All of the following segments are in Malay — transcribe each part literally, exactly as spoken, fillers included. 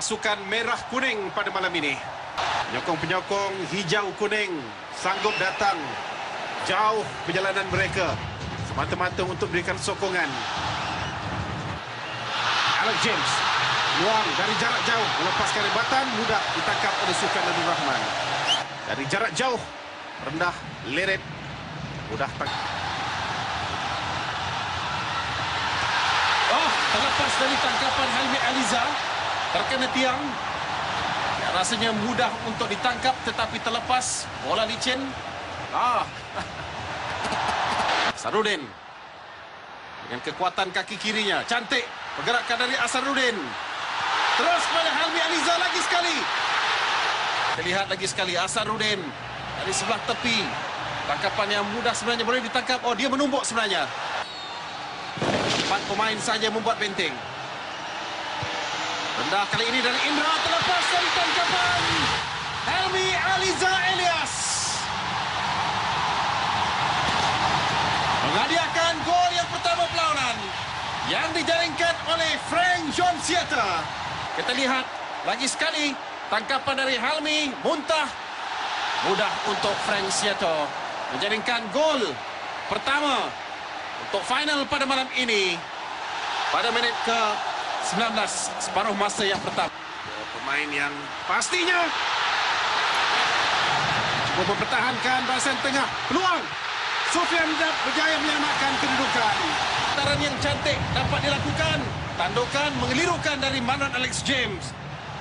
pasukan merah kuning pada malam ini. Penyokong-penyokong hijau kuning sanggup datang jauh perjalanan mereka semata-mata untuk berikan sokongan. Alex James luang dari jarak jauh, melepaskan rebatan, mudah ditangkap oleh Sufyan Nadur Rahman. Dari jarak jauh, rendah, leret, mudah tangkap. Oh, terlepas dari tangkapan Helmi Aliza, terkena tiang. Ya, rasanya mudah untuk ditangkap tetapi terlepas. Bola licin. Ah. Asarudin. Dengan kekuatan kaki kirinya. Cantik pergerakan dari Asarudin. Terus kepada Helmi Aliza lagi sekali. Kita lihat lagi sekali Asarudin dari sebelah tepi. Tangkapan yang mudah sebenarnya boleh ditangkap. Oh, dia menumbuk sebenarnya. Empat pemain saja membuat benteng. Rendah kali ini dari Indra, terlepas dari tangkapan Helmi Aliza Elias. Menghadiahkan gol yang pertama perlawanan yang dijaringkan oleh Frank John Sieta. Kita lihat lagi sekali tangkapan dari Helmi, muntah. Mudah untuk Frank Sieta menjaringkan gol pertama untuk final pada malam ini pada minit ke sembilan belas separuh masa yang pertama. Pemain yang pastinya cuba mempertahankan barisan tengah. Peluang Sufyan berjaya menyelamatkan kedudukan. Putaran yang cantik dapat dilakukan. Tandukan mengelirukan dari Marlon Alex James.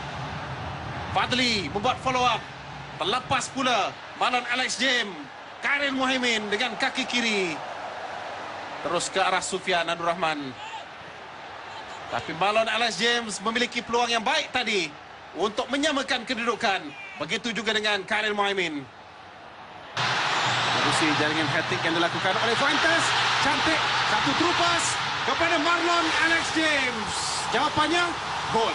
Fadli membuat follow up. Terlepas pula Marlon Alex James. Karim Muhaimin dengan kaki kiri. Terus ke arah Sufyan Nadur Rahman. Tapi Marlon Alex James memiliki peluang yang baik tadi untuk menyamakan kedudukan. Begitu juga dengan Karim Muhaimin. Menerusi jaringan hat-trick yang dilakukan oleh Fuentes. Cantik. Satu terupas kepada Marlon Alex James. Jawapannya, gol.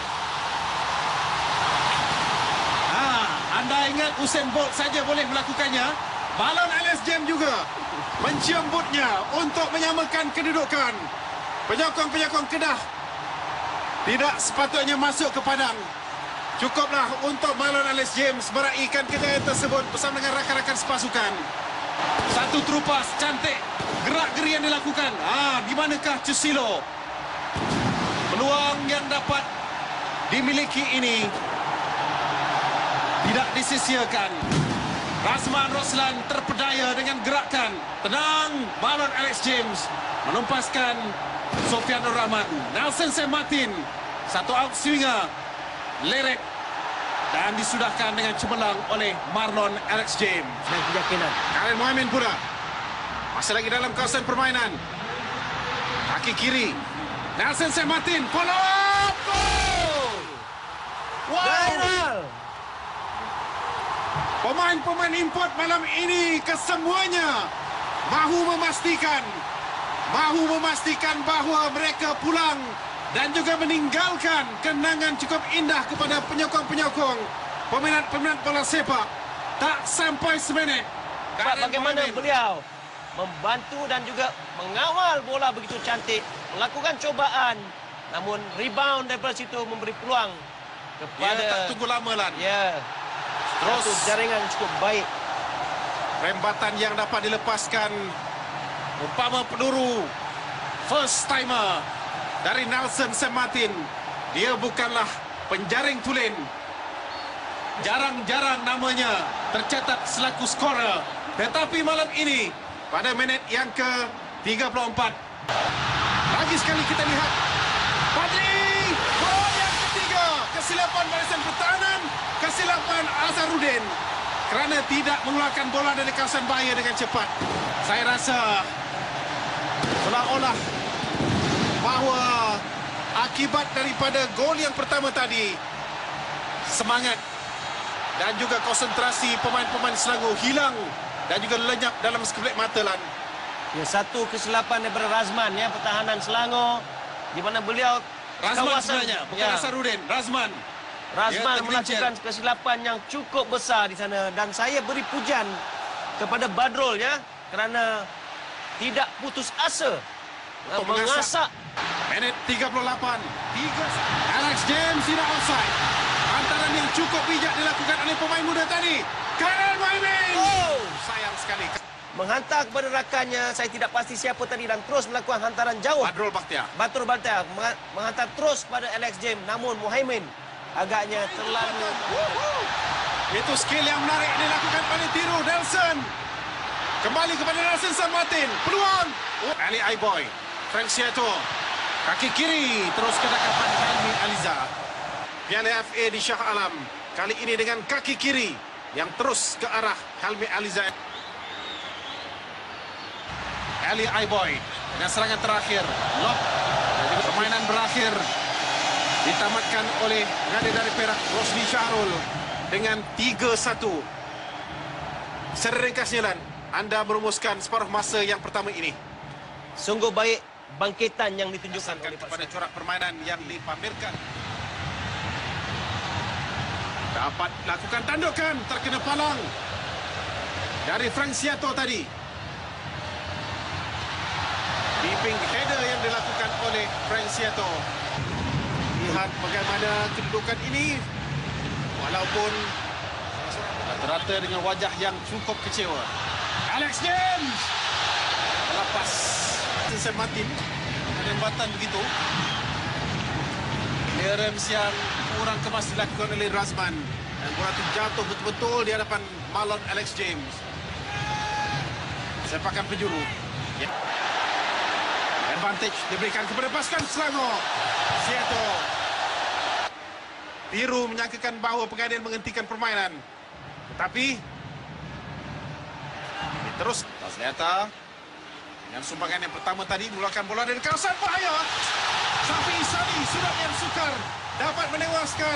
Ah, anda ingat Usain Bolt saja boleh melakukannya? Marlon Alex James juga mencium bootnya untuk menyamakan kedudukan. Penyokong-penyokong Kedah tidak sepatutnya masuk ke padang. Cukuplah untuk Marlon Alex James meraihkan kejayaan tersebut bersama dengan rakan-rakan sepasukan. Satu terupas cantik, gerak-geri yang dilakukan. Ah, di manakah Cusilo? Peluang yang dapat dimiliki ini tidak disisiakan. Razman Roslan terpedaya dengan gerakan. Tenang, Marlon Alex James menumpaskan Sufyan Nadur Rahman. Nelson Saint Martin, satu out swinger, leret dan disudahkan dengan cemerlang oleh Marlon Alex James. Dan keyakinan. Karim Muhaimin pula masih lagi dalam kawasan permainan. Kaki kiri Nelson Saint Martin, follow up, goal! Wow! Pemain-pemain import malam ini kesemuanya mahu memastikan mahu memastikan bahawa mereka pulang dan juga meninggalkan kenangan cukup indah kepada penyokong-penyokong peminat-peminat bola sepak. Tak sampai seminit. Bagaimana beliau membantu dan juga mengawal bola begitu cantik, melakukan cobaan, namun rebound daripada situ memberi peluang kepada... Ya, tak tunggu lama Lan. Ya. Terus satu jaringan cukup baik. Rembatan yang dapat dilepaskan umpama peluru first timer dari Nelson Saint Martin. Dia bukanlah penjaring tulen. Jarang-jarang namanya tercatat selaku skorer. Tetapi malam ini pada minit yang ke tiga puluh empat lagi sekali kita lihat Fadli, gol yang ketiga. Kesilapan barisan pertahanan, kesilapan Asarudin kerana tidak mengeluarkan bola dari kawasan bahaya dengan cepat. Saya rasa seolah-olah bahawa akibat daripada gol yang pertama tadi, semangat dan juga konsentrasi pemain-pemain Selangor hilang dan juga lenyap dalam sekejap mata Lan. Ya, satu kesilapan daripada Razman ya, pertahanan Selangor di mana beliau Razman sebenarnya, bukan ya. Asarudin, Razman. Razman Ya, melakukan kesilapan yang cukup besar di sana dan saya beri pujian kepada Badrul ya kerana tidak putus asa Untuk mengasak. Minit tiga puluh lapan. tiga. Alex James tidak offside. cukup bijak dilakukan oleh pemain muda tadi. Karen Mohamed. Oh! Sayang sekali. Menghantar kepada rakannya, saya tidak pasti siapa tadi, dan terus melakukan hantaran jauh. Badrul Bakhtiar. Batur Balta menghantar terus pada Alex James, namun Mohaimin agaknya terlalu... Itu skill yang menarik dilakukan oleh Thiru Nelson. Kembali kepada Nelson San Martin. Peluang. Oh, Ali Aiboy. Frank Sieto. Kaki kiri terus ke tangkapan Helmi Aliza. Piala F A di Shah Alam. Kali ini dengan kaki kiri yang terus ke arah Helmi Aliza. Ali Aiboy dengan serangan terakhir. Lob. Jadi permainan berakhir. Ditamatkan oleh pengadil dari Perak, Rosli Syahrul, dengan tiga satu. Secara ringkasnya, Lan, anda merumuskan separuh masa yang pertama ini. Sungguh baik bangkitan yang ditunjukkan oleh Kepada corak permainan yang dipamerkan. Dapat lakukan tandukan, terkena palang dari Frank Sieto tadi. Dipping header yang dilakukan oleh Frank Sieto. Lihat bagaimana kedudukan ini. Walaupun rata-rata dengan wajah yang cukup kecewa. Alex James lepas San Martin penembatan begitu. Clearance yang kurang kemas dilakukan oleh Razman, dan bola itu jatuh betul-betul di hadapan Marlon Alex James. Sepakan penjuru. Ya. Advantage diberikan kepada pasukan Selangor. Sieto. Thiru menyangkakan bahawa pengadilan menghentikan permainan. Tetapi terus Tazliata dengan sumbangan yang pertama tadi mengeluarkan bola dari kawasan bahaya. Safi Sali sudah yang sukar dapat menewaskan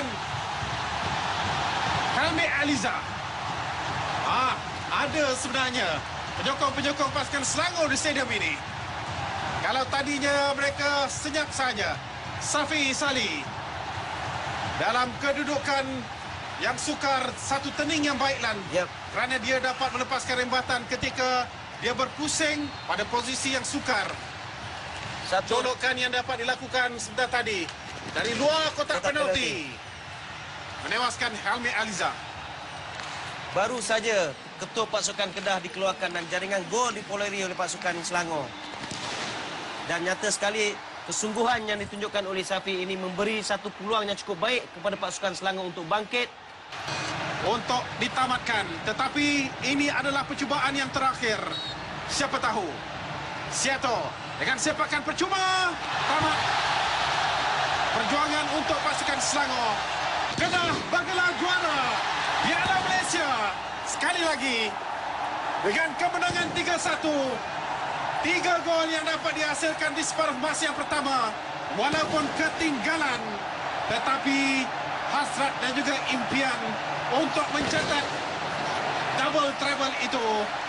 Helmi Aliza. Ah, ada sebenarnya penyokong-penyokong pasukan Selangor di stadium ini. Kalau tadinya mereka senyap saja, Safi Sali dalam kedudukan yang sukar, satu turning yang baik, Lan. Yep. Kerana dia dapat melepaskan rembatan ketika dia berpusing pada posisi yang sukar. Satu Colokan yang dapat dilakukan sebentar tadi dari luar kotak Kotak penalti menewaskan Helmi Aliza. baru saja ketua pasukan Kedah dikeluarkan dan jaringan gol dipoleri oleh pasukan Selangor. Dan nyata sekali kesungguhan yang ditunjukkan oleh Safi ini memberi satu peluang yang cukup baik kepada pasukan Selangor untuk bangkit. Untuk ditamatkan. Tetapi ini adalah percubaan yang terakhir. Siapa tahu. Sieto dengan sepakan percuma. Tamat. Perjuangan untuk pasukan Selangor. Kedah bergelar juara Piala Malaysia. Sekali lagi. Dengan kemenangan tiga satu. Tiga gol yang dapat dihasilkan di separuh masa yang pertama. Walaupun ketinggalan. Tetapi hasrat dan juga impian untuk mencatat double treble itu